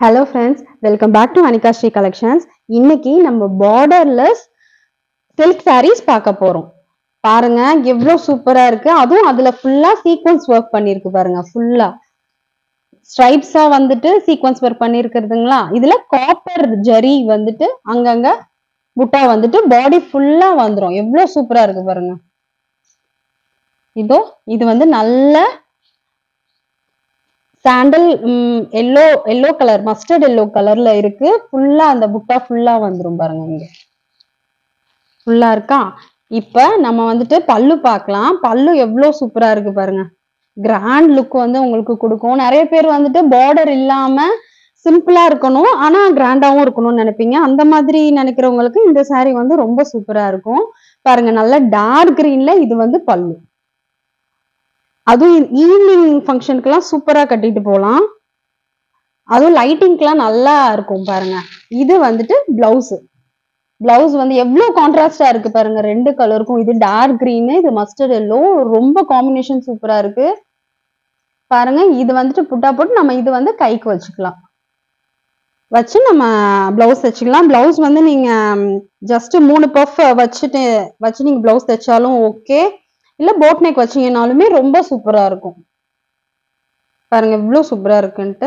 Hello friends, welcome back to Anika Sri Collections. இன்னைக்கு நம்ம borderless silk sarees பார்க்க போறோம். பாருங்க எவ்வளவு சூப்பரா இருக்கு. அதுவும் அதுல ஃபுல்லா சீக்வென்ஸ் ஒர்க் பண்ணிருக்கு பாருங்க. ஃபுல்லா ஸ்ட்ரைப்ஸா வந்துட்டு சீக்வென்ஸ் ஒர்க் பண்ணிருக்கிறதுங்களா. இதுல காப்பர் ஜரி வந்துட்டு அங்கங்க புட்டா வந்துட்டு பாடி ஃபுல்லா வந்துரும். எவ்வளவு சூப்பரா இருக்கு பாருங்க. இது வந்து நல்ல sandal yellow colour mustard yellow கலர்ல இருக்கு. ஃபுல்லா அந்த புட்டா ஃபுல்லா வந்துரும் பாருங்க. இங்க ஃபுல்லா இருக்கா. இப்ப நம்ம வந்துட்டு பல்லு பார்க்கலாம். பல்லு எவ்வளவு சூப்பரா இருக்கு பாருங்க. கிராண்ட் லுக் வந்து உங்களுக்கு கொடுக்கும். நிறைய பேர் வந்துட்டு பார்டர் இல்லாம சிம்பிளா இருக்கணும் ஆனா கிராண்டாவும் இருக்கணும்னு நினைப்பீங்க. அந்த மாதிரி நினைக்கிறவங்களுக்கு இந்த saree வந்து ரொம்ப சூப்பரா இருக்கும். பாருங்க நல்ல டார்க் கிரீன்ல இது வந்து பல்லு. அதுவும் ஈவினிங் ஃபங்க்ஷனுக்குலாம் சூப்பரா கட்டிட்டு போகலாம். அதுவும் லைட்டிங்க்குலாம் நல்லா இருக்கும் பாருங்க. இது வந்துட்டு பிளவுஸ். பிளவுஸ் வந்து எவ்வளவு கான்ட்ராஸ்டா இருக்கு பாருங்க. ரெண்டு கலருக்கும். இது டார்க் கிரீன், இது மஸ்டர்ட் எல்லோ. ரொம்ப காம்பினேஷன் சூப்பரா இருக்கு பாருங்க. இது வந்துட்டு புட்டா போட்டு நம்ம இது வந்து கைக்கு வச்சுக்கலாம். வச்சு நம்ம பிளவுஸ் தைச்சுக்கலாம். பிளவுஸ் வந்து நீங்க ஜஸ்ட் 3 பஃப் வச்சு நீங்க பிளவுஸ் தைச்சாலும் ஓகே. இல்ல போட் நெக் வச்சீங்கனாலுமே ரொம்ப சூப்பரா இருக்கும். பாருங்க இவ்வளவு சூப்பரா இருக்குன்ட்டு.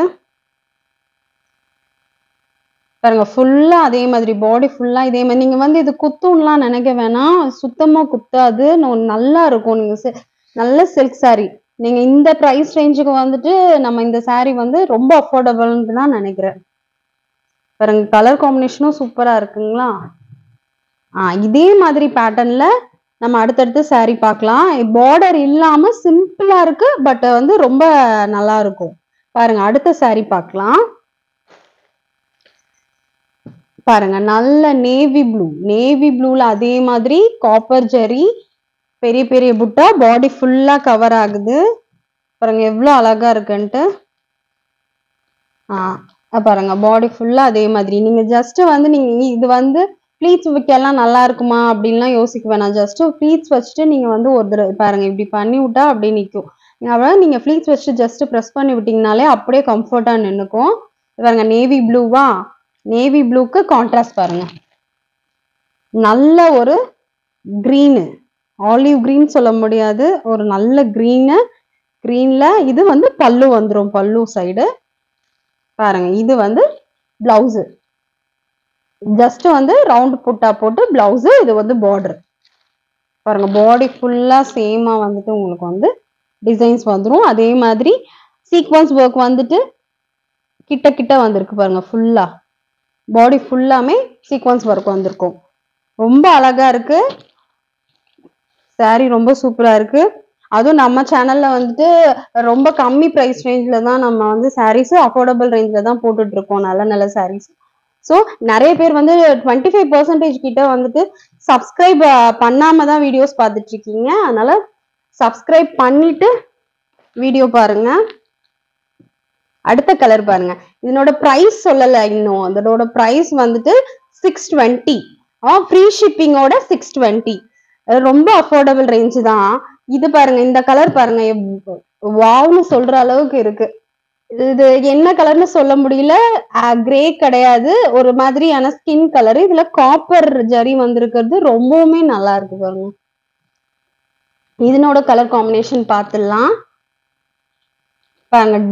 பாருங்க ஃபுல்லா அதே மாதிரி பாடி ஃபுல்லா இதே மாதிரி. நீங்க வந்து இது குத்தும்லாம் நினைக்க வேணாம். சுத்தமா குத்தாது. நல்லா இருக்கும். நீங்க நல்ல சில்க் saree. நீங்க இந்த பிரைஸ் ரேஞ்சுக்கு வந்துட்டு நம்ம இந்த saree வந்து ரொம்ப அஃபோர்டபுள்னு தான் நினைக்கிறேன். பாருங்க கலர் காம்பினேஷனும் சூப்பரா இருக்குங்களா. இதே மாதிரி பேட்டர்ன்ல நம்ம அடுத்தடுத்து saree பார்க்கலாம். பார்டர் இல்லாம சிம்பிளா இருக்கு. பட் வந்து ரொம்ப நல்லா இருக்கும். பாருங்க அடுத்த saree பார்க்கலாம். பாருங்க நல்ல நேவி ப்ளூல அதே மாதிரி காப்பர் ஜரி பெரிய பெரிய புட்டா பாடி ஃபுல்லா கவர் ஆகுது. பாருங்க எவ்வளவு அழகா இருக்குன்ட்டு. பாருங்க பாடி ஃபுல்லா அதே மாதிரி. நீங்க ஜஸ்ட் வந்து நீங்க இது வந்து ப்ளீட்ஸ் வைக்கலாம் நல்லா இருக்குமா அப்படின்லாம் யோசிக்க வேணாம். ஜஸ்ட் ப்ளீட்ஸ் வச்சுட்டு நீங்க வந்து ஒரு தடவை பாருங்க இப்படி பண்ணி விட்டா அப்படியே நிற்கும். அவ்வளவு நீங்க ப்ளீட்ஸ் வச்சுட்டு ஜஸ்ட் ப்ரெஸ் பண்ணி விட்டீங்கனாலே அப்படியே கம்ஃபர்ட்டா நின்னுக்கும். பாருங்க நேவி ப்ளூவா, நேவி ப்ளூக்கு கான்ட்ராஸ்ட் பாருங்க. நல்ல ஒரு கிரீனு, ஆலிவ் கிரீன் சொல்ல முடியாது, ஒரு நல்ல கிரீன்ல இது வந்து பல்லு வந்துரும். பல்லு சைடு பாருங்க. இது வந்து பிளவுஸ். ஜஸ்ட் வந்து ரவுண்ட் புட்டா போட்டு பிளவுஸ். இது வந்து பார்டர். பாருங்க பாடி ஃபுல்லா சேமா வந்துட்டு உங்களுக்கு வந்து டிசைன்ஸ் வந்துரும். அதே மாதிரி சீக்வென்ஸ் ஒர்க் வந்துட்டு கிட்ட கிட்ட வந்திருக்கு பாருங்க. ஃபுல்லா பாடி ஃபுல்லாமே சீக்வென்ஸ் ஒர்க் வந்திருக்கும். ரொம்ப அழகா இருக்கு saree. ரொம்ப சூப்பரா இருக்கு. அதுவும் நம்ம சேனல்ல வந்துட்டு ரொம்ப கம்மி பிரைஸ் ரேஞ்ச்ல தான் நம்ம வந்து sarees அஃபோர்டபுள் ரேஞ்ச்ல தான் போட்டுட்டு இருக்கோம். நல்ல sarees. ஸோ நிறைய பேர் வந்து 25% கிட்ட வந்துட்டு சப்ஸ்கிரைப் பண்ணாம தான் வீடியோஸ் பார்த்துட்டு இருக்கீங்க. அதனால சப்ஸ்கிரைப் பண்ணிட்டு வீடியோ பாருங்க. அடுத்த கலர் பாருங்க. இதனோட பிரைஸ் சொல்லல இன்னும். அதனோட பிரைஸ் வந்துட்டு 620. ஃப்ரீ ஷிப்பிங்கோட 620. ரொம்ப அஃபோர்டபுள் ரேஞ்ச் தான். இது பாருங்க இந்த கலர் பாருங்க. வாவ்னு சொல்ற அளவுக்கு இருக்கு. இது என்ன கலர்னு சொல்ல முடியல. கிரே கிடையாது, ஒரு மாதிரியான ஸ்கின் கலர். இதுல காப்பர் ஜரி வந்திருக்கிறது ரொம்பவுமே நல்லா இருக்கு பாருங்க. இதனோட கலர் காம்பினேஷன் பார்த்துடலாம். பாருங்க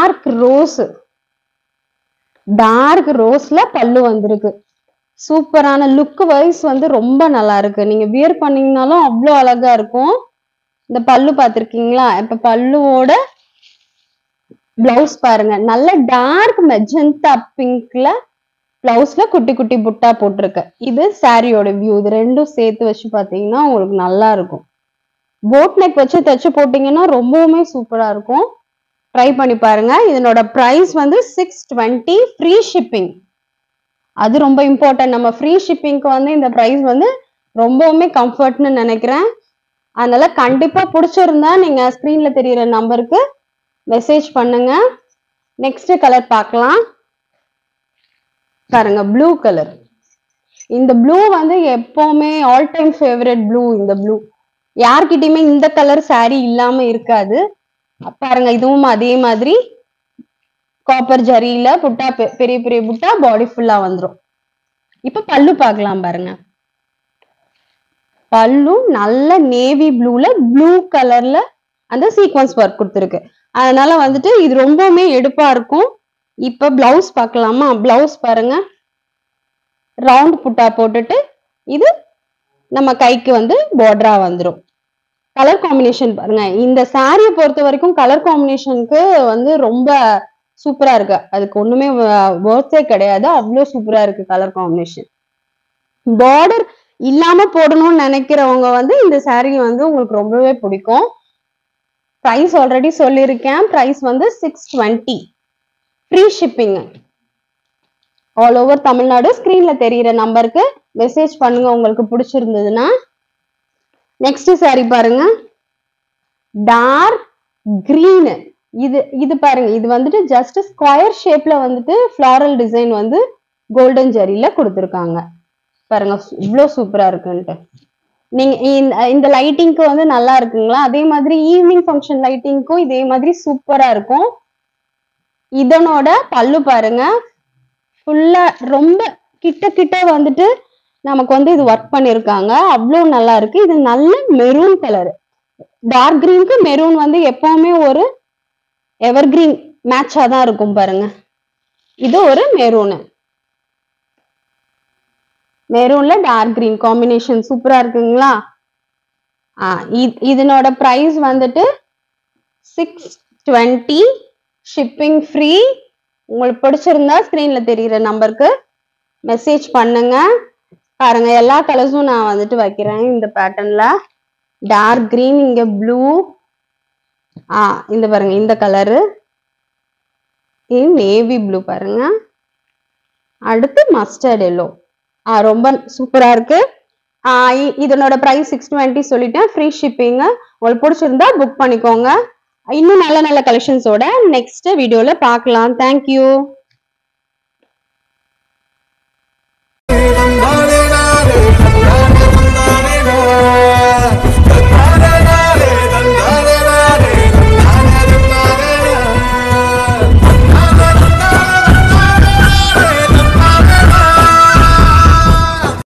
டார்க் ரோஸ்ல பல்லு வந்திருக்கு. சூப்பரான லுக் வைஸ் வந்து ரொம்ப நல்லா இருக்கு. நீங்க வியர் பண்ணீங்கனாலும் அவ்வளவு அழகா இருக்கும். இந்த பல்லு பார்த்திருக்கீங்களா. இப்ப பல்லுவோட பிளவுஸ் பாருங்க. நல்ல டார்க் மெஜந்தா பிங்க்ல பிளவுஸ்ல குட்டி குட்டி புட்டா போட்டிருக்கு. இது சாரியோட வியூ. இது ரெண்டும் சேர்த்து வச்சு பாத்தீங்கன்னா உங்களுக்கு நல்லா இருக்கும். போட் நெக் வச்சு தைச்சு போட்டீங்கன்னா ரொம்பவுமே சூப்பரா இருக்கும். ட்ரை பண்ணி பாருங்க. இதனோட பிரைஸ் வந்து 620 ஃப்ரீ ஷிப்பிங். அது ரொம்ப இம்பார்ட்டன்ட். நம்ம ஃப்ரீ ஷிப்பிங்க்கு வந்து இந்த பிரைஸ் வந்து ரொம்பவுமே கம்ஃபர்ட்னு நினைக்கிறேன். அதனால கண்டிப்பா பிடிச்சிருந்தா நீங்க ஸ்கிரீன்ல தெரியுற நம்பருக்கு மெசேஜ் பண்ணுங்க. நெக்ஸ்ட் கலர் பார்க்கலாம். பாருங்க ப்ளூ கலர். இந்த ப்ளூ வந்து எப்பவுமே ஆல் டைம் ஃபேவரட் ப்ளூ. இந்த ப்ளூ யார்கிட்டயுமே இந்த கலர் saree இல்லாம இருக்காது. பாருங்க இதுவும் அதே மாதிரி காப்பர் ஜரியில புட்டா பெரிய பெரிய புட்டா பாடி ஃபுல்லா வந்துரும். இப்ப பல்லு பார்க்கலாம் பாருங்க. பல்லு நல்ல நேவி ப்ளூல ப்ளூ கலர்ல அந்த சீக்வன்ஸ் ஒர்க் கொடுத்துருக்கு. அதனால வந்துட்டு இது ரொம்பவுமே எடுப்பா இருக்கும். இப்ப பிளவுஸ் பார்க்கலாமா? பிளவுஸ் பாருங்க, ரவுண்ட் புட்டா போட்டுட்டு இது நம்ம கைக்கு வந்து பார்டரா வந்துரும். கலர் காம்பினேஷன் பாருங்க. இந்த சாரியை பொறுத்த வரைக்கும் கலர் காம்பினேஷனுக்கு வந்து ரொம்ப சூப்பரா இருக்கு. அதுக்கு ஒண்ணுமே வர்த்தே கிடையாது. அவ்வளவு சூப்பரா இருக்கு கலர் காம்பினேஷன். பார்டர் இல்லாம போடணும்னு நினைக்கிறவங்க வந்து இந்த சாரி வந்து உங்களுக்கு ரொம்பவே பிடிக்கும். பிரைஸ் ஆல்ரெடி சொல்லியிருக்கேன். பிரைஸ் வந்து 620. Free shipping all over Tamil Nadu. ஸ்கிரீன்ல தெரியிற நம்பருக்கு மெசேஜ் பண்ணுங்க உங்களுக்கு பிடிச்சிருந்ததுன்னா. நெக்ஸ்ட் சாரி பாருங்க, டார்க் கிரீன். இது பாருங்க, இது வந்துட்டு ஜஸ்ட் ஸ்கொயர் ஷேப்ல வந்துட்டு ஃபிளாரல் டிசைன் வந்து கோல்டன் ஜரியில கொடுத்துருக்காங்க. பாருங்க இவ்வளவு சூப்பரா இருக்குன்ட்டு. நீங்க இந்த லைட்டிங்க்கு வந்து நல்லா இருக்குங்களா? அதே மாதிரி ஈவினிங் ஃபங்க்ஷன் லைட்டிங்க்கும் இதே மாதிரி சூப்பரா இருக்கும். இதனோட பல்லு பாருங்க, ஃபுல்லா ரொம்ப கிட்ட கிட்ட வந்துட்டு நமக்கு வந்து இது ஒர்க் பண்ணிருக்காங்க. அவ்வளவு நல்லா இருக்கு. இது நல்ல மெரூன் கலர். டார்க் கிரீனுக்கு மெரூன் வந்து எப்பவுமே ஒரு எவர் கிரீன் மேட்சா தான் இருக்கும் பாருங்க. இது ஒரு மெரூன், மெரூன்ல டார்க் கிரீன் காம்பினேஷன் சூப்பரா இருக்குங்களா? இதனோட பிரைஸ் வந்துட்டு 620. Shipping free. உங்களுக்கு பிடிச்சிருந்தா ஸ்கிரீன்ல தெரியுற நம்பருக்கு மெசேஜ் பண்ணுங்க. பாருங்க எல்லா கலர்ஸும் நான் வந்துட்டு வைக்கிறேன். இந்த பேட்டர்ன்ல டார்க் கிரீன், இங்க ப்ளூ, இந்த பாருங்க இந்த கலரு, நேவி ப்ளூ பாருங்க, அடுத்து மஸ்டர்ட் எல்லோ. ரொம்ப சூப்பரா இருக்கு. இதனோட பிரைஸ் 620 சொல்லிட்டேன். Free shipping. உங்களுக்கு பிடிச்சிருந்தா புக் பண்ணிக்கோங்க. இன்னும் நல்ல நல்ல கலெக்ஷன்ஸோட நெக்ஸ்ட் வீடியோல பார்க்கலாம். தேங்க்யூ.